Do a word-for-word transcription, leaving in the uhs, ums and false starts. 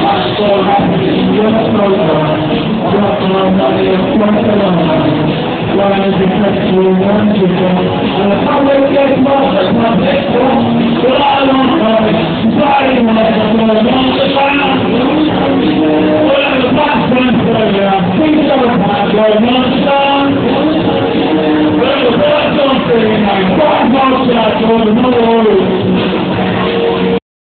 so happy in your program. Just one money and one alone. One is the country, one is the and the public gets more than one.